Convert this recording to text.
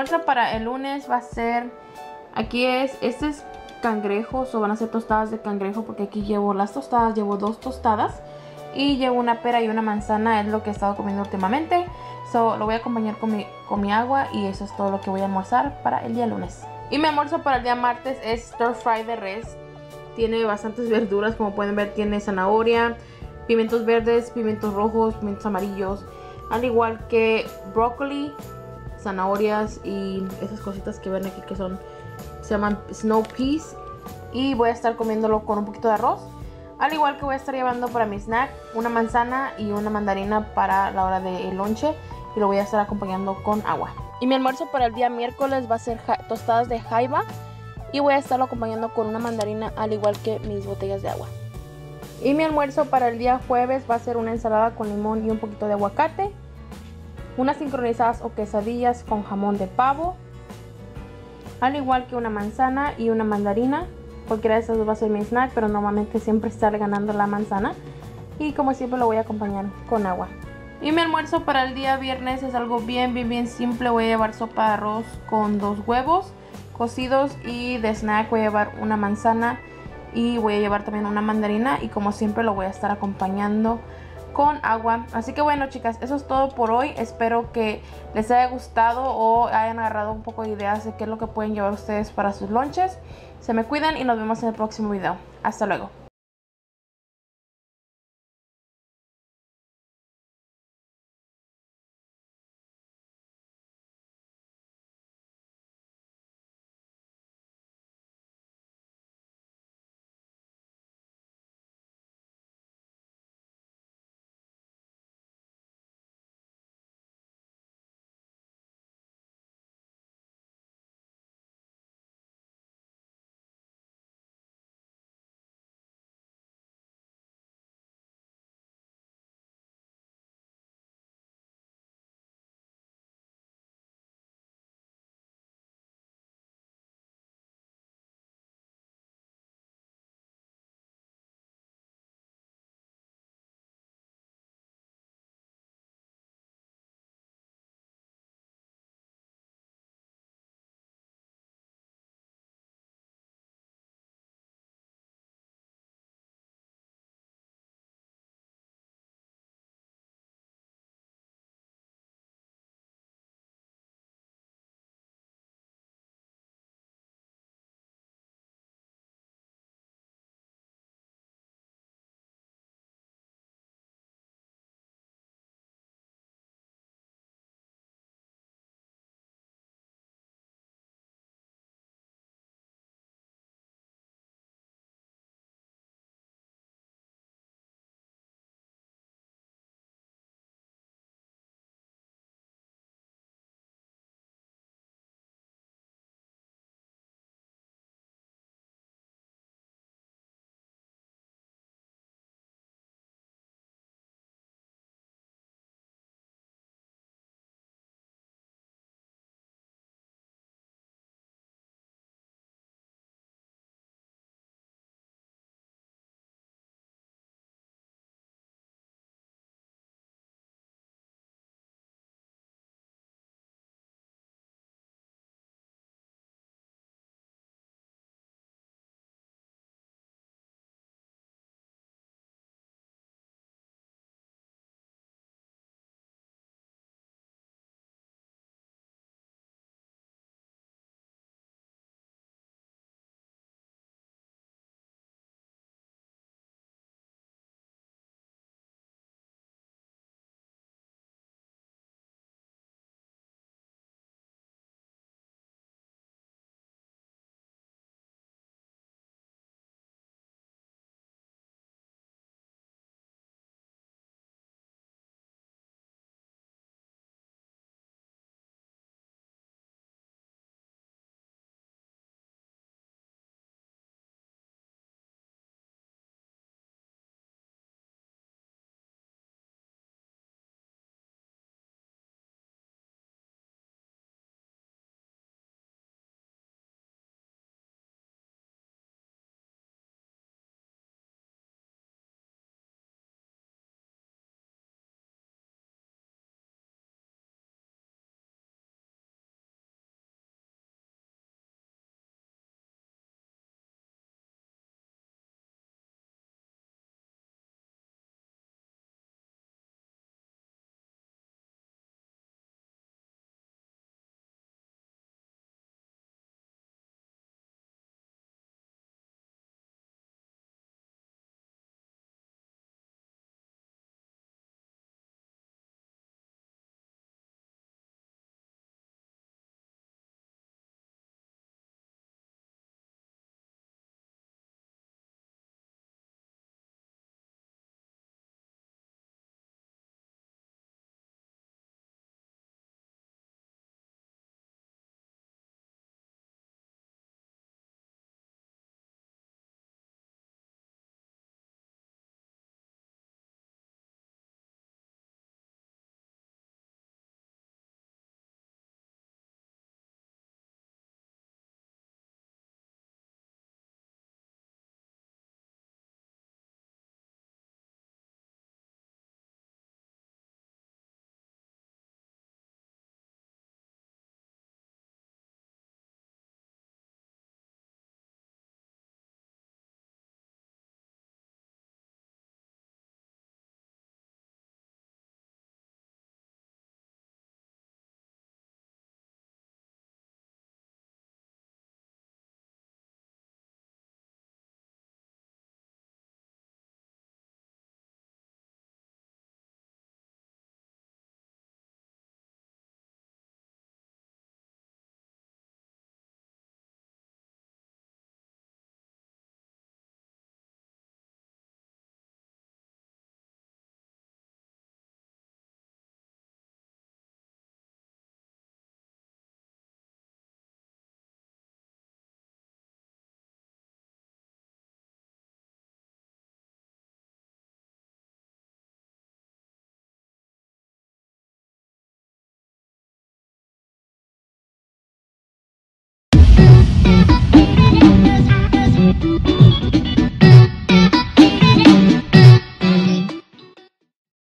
almuerzo para el lunes va a ser, este es cangrejos, o van a ser tostadas de cangrejo, porque aquí llevo las tostadas, llevo 2 tostadas y llevo una pera y una manzana, es lo que he estado comiendo últimamente. Lo voy a acompañar con mi agua y eso es todo lo que voy a almorzar para el día lunes. Y mi almuerzo para el día martes es stir fry de res. Tiene bastantes verduras, como pueden ver, tiene zanahoria, pimientos verdes, pimientos rojos, pimientos amarillos, al igual que brócoli, zanahorias y esas cositas que ven aquí que se llaman snow peas. Y voy a estar comiéndolo con un poquito de arroz. Al igual que voy a estar llevando para mi snack una manzana y una mandarina para la hora del lonche. Y lo voy a estar acompañando con agua. Y mi almuerzo para el día miércoles va a ser tostadas de jaiba. Y voy a estarlo acompañando con una mandarina, al igual que mis botellas de agua. Y mi almuerzo para el día jueves va a ser una ensalada con limón y un poquito de aguacate. Unas sincronizadas o quesadillas con jamón de pavo. Al igual que una manzana y una mandarina. Cualquiera de esas dos va a ser mi snack, pero normalmente siempre sale ganando la manzana. Y como siempre lo voy a acompañar con agua. Y mi almuerzo para el día viernes es algo bien simple. Voy a llevar sopa de arroz con 2 huevos cocidos y de snack voy a llevar una manzana y voy a llevar también una mandarina y como siempre lo voy a estar acompañando con agua. Así que bueno, chicas, eso es todo por hoy. Espero que les haya gustado o hayan agarrado un poco de ideas de qué es lo que pueden llevar ustedes para sus lunches. Se me cuidan y nos vemos en el próximo video. Hasta luego.